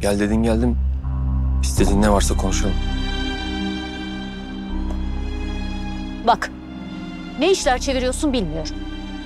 Gel dedin geldim. İstediğin ne varsa konuşalım. Bak, ne işler çeviriyorsun bilmiyorum.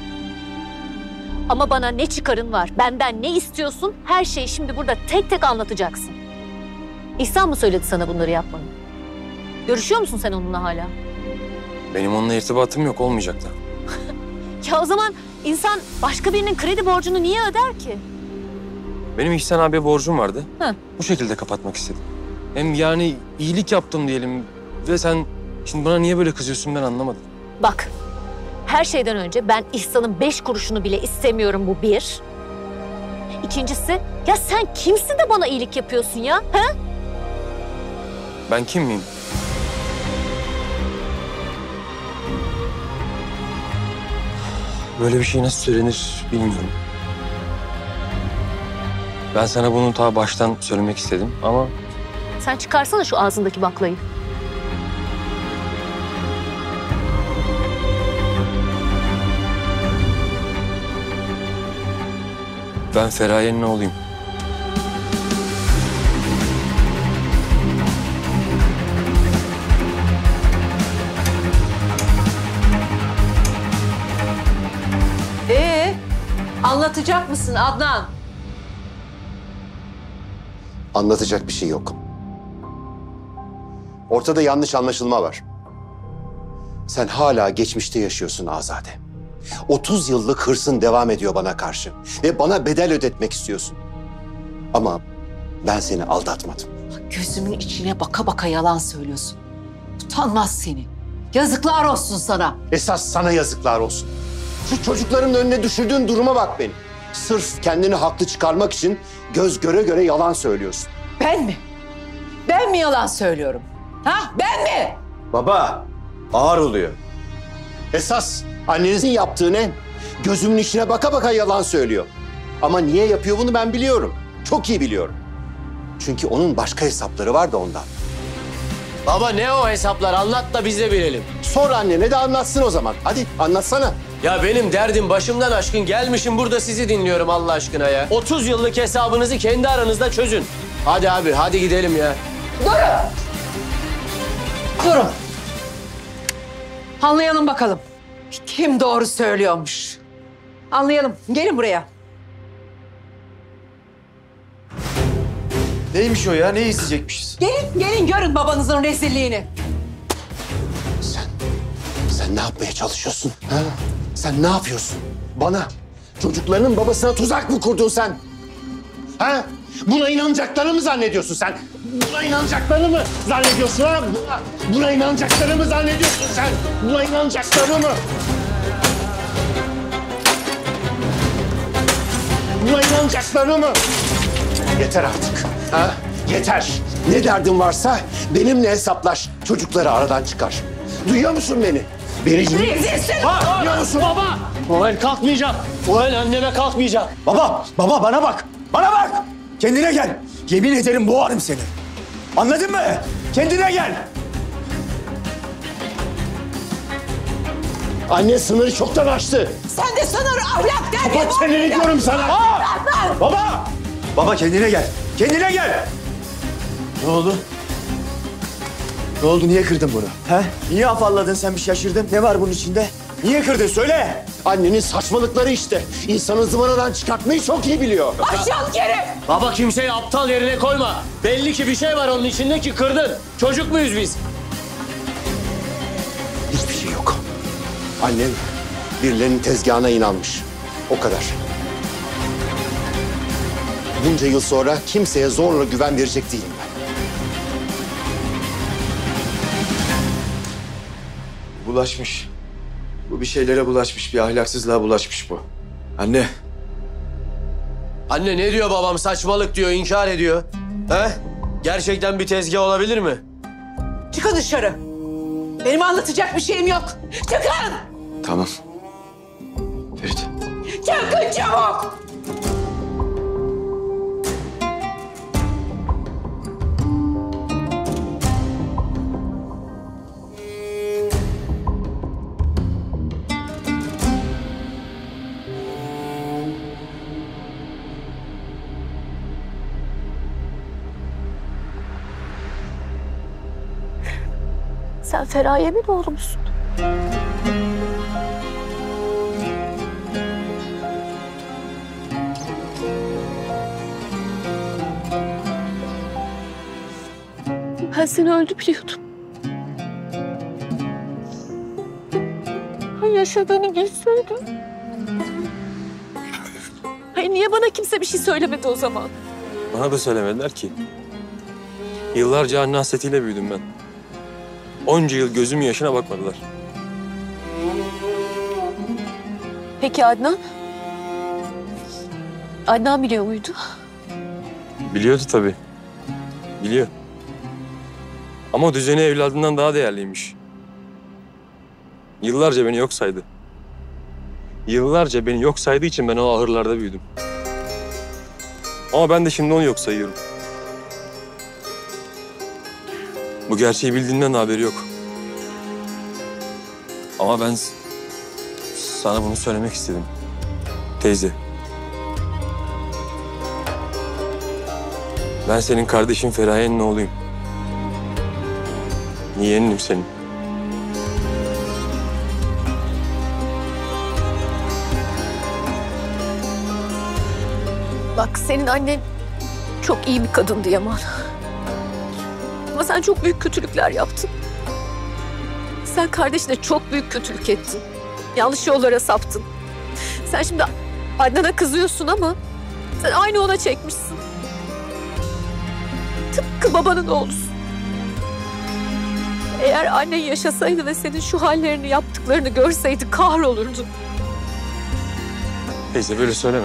Ama bana ne çıkarın var, benden ne istiyorsun, her şeyi şimdi burada tek tek anlatacaksın. İhsan mı söyledi sana bunları yapmanı? Görüşüyor musun sen onunla hala? Benim onunla irtibatım yok, olmayacak da. Ya o zaman insan başka birinin kredi borcunu niye öder ki? Benim İhsan abiye borcum vardı. Hı. Bu şekilde kapatmak istedim. Hem yani iyilik yaptım diyelim ve sen şimdi bana niye böyle kızıyorsun ben anlamadım. Bak, her şeyden önce ben İhsan'ın 5 kuruşunu bile istemiyorum, bu bir. İkincisi, ya sen kimsin de bana iyilik yapıyorsun ya? Ha? Ben kim miyim? Böyle bir şey nasıl söylenir bilmiyorum. Ben sana bunu ta baştan söylemek istedim ama... Sen çıkarsana şu ağzındaki baklayı. Ben Feraye'nin oğluyum. Anlatacak mısın Adnan? Anlatacak bir şey yok. Ortada yanlış anlaşılma var. Sen hala geçmişte yaşıyorsun Azade. 30 yıllık hırsın devam ediyor bana karşı. Ve bana bedel ödetmek istiyorsun. Ama ben seni aldatmadım. Gözümün içine baka baka yalan söylüyorsun. Utanmaz seni. Yazıklar olsun sana. Esas sana yazıklar olsun. Şu çocukların önüne düşürdüğün duruma bak benim. Sırf kendini haklı çıkarmak için göz göre göre yalan söylüyorsun. Ben mi? Ben mi yalan söylüyorum? Ha? Ben mi? Baba, ağır oluyor. Esas annenizin yaptığı ne? Gözümün içine baka baka yalan söylüyor. Ama niye yapıyor bunu ben biliyorum. Çok iyi biliyorum. Çünkü onun başka hesapları var da ondan. Baba ne o hesaplar? Anlat da biz de bilelim. Sor annene de anlatsın o zaman. Hadi anlatsana. Ya benim derdim başımdan aşkın. Gelmişim burada sizi dinliyorum Allah aşkına ya. 30 yıllık hesabınızı kendi aranızda çözün. Hadi abi, hadi gidelim ya. Durun! Durun. Anlayalım bakalım. Kim doğru söylüyormuş? Anlayalım. Gelin buraya. Neymiş o ya? Ne isteyecekmişiz? Gelin görün babanızın rezilliğini. Sen ne yapmaya çalışıyorsun? Ha? Sen ne yapıyorsun? Bana, çocuklarının babasına tuzak mı kurdun sen? Ha? Buna inanacaklarını mı zannediyorsun sen? Buna inanacaklarını mı zannediyorsun ha? Buna inanacaklarını mı zannediyorsun sen? Buna inanacaklarını mı? Buna inanacaklarını mı? Yeter artık. Ha? Yeter. Ne derdin varsa benimle hesaplaş. Çocukları aradan çıkar. Duyuyor musun beni? Beni duyuyor musun? Baba! O el kalkmayacak. O el anneme kalkmayacak. Baba bana bak. Bana bak. Kendine gel. Yemin ederim boğarım seni. Anladın mı? Kendine gel. Anne sınırı çoktan aştı. Sen de sınır ahlak derken... Kapat çeneni diyorum sana. Baba. Baba kendine gel. Kendine gel. Ne oldu? Ne oldu? Niye kırdın bunu? He? Niye afalladın sen, bir şaşırdın? Ne var bunun içinde? Niye kırdın? Söyle. Annenin saçmalıkları işte. İnsanı zıvanadan çıkartmayı çok iyi biliyor. Aşağı kere! Baba kimseyi aptal yerine koyma. Belli ki bir şey var onun içinde ki kırdın. Çocuk muyuz biz? Hiçbir şey yok. Annem birilerinin tezgahına inanmış. O kadar. Bunca yıl sonra kimseye zorla güven verecek değilim ben. Bulaşmış. Bu bir şeylere bulaşmış. Bir ahlaksızlığa bulaşmış bu. Anne. Anne ne diyor babam? Saçmalık diyor, inkar ediyor. He? Gerçekten bir tezgah olabilir mi? Çıkın dışarı. Benim anlatacak bir şeyim yok. Çıkın! Tamam. Ferit. Çıkın çabuk! Sen Feraye'min oğlu musun? Ben seni öldü biliyordum. Yaşadığını bilseydim. Hayır, niye bana kimse bir şey söylemedi o zaman? Bana da söylemediler ki. Yıllarca anne hasretiyle büyüdüm ben. Onca yıl gözümün yaşına bakmadılar. Peki Adnan? Adnan biliyor muydu? Biliyordu tabii. Biliyor. Ama o düzeni evladından daha değerliymiş. Yıllarca beni yok saydı. Yıllarca beni yok saydığı için ben o ahırlarda büyüdüm. Ama ben de şimdi onu yok sayıyorum. Bu gerçeği bildiğinden de haberi yok. Ama ben sana bunu söylemek istedim. Teyze. Ben senin kardeşin Feraye'nin oğluyum. Yeğeninim senin. Bak senin annen çok iyi bir kadındı Yaman. Ama sen çok büyük kötülükler yaptın. Sen kardeşine çok büyük kötülük ettin. Yanlış yollara saptın. Sen şimdi Adnan'a kızıyorsun ama sen aynı ona çekmişsin. Tıpkı babanın oğlusun. Eğer annen yaşasaydı ve senin şu hallerini yaptıklarını görseydi kahrolurdu. Teyze böyle söyleme.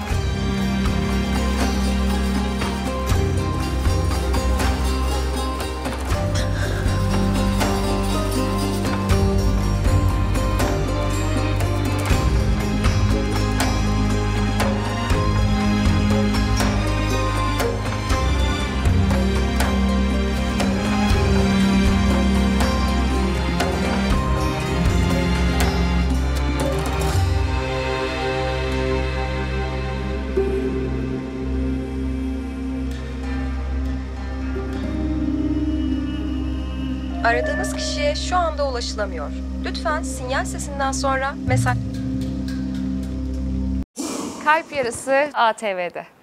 Aradığınız kişiye şu anda ulaşılamıyor. Lütfen sinyal sesinden sonra mesaj... Kalp Yarısı ATV'de.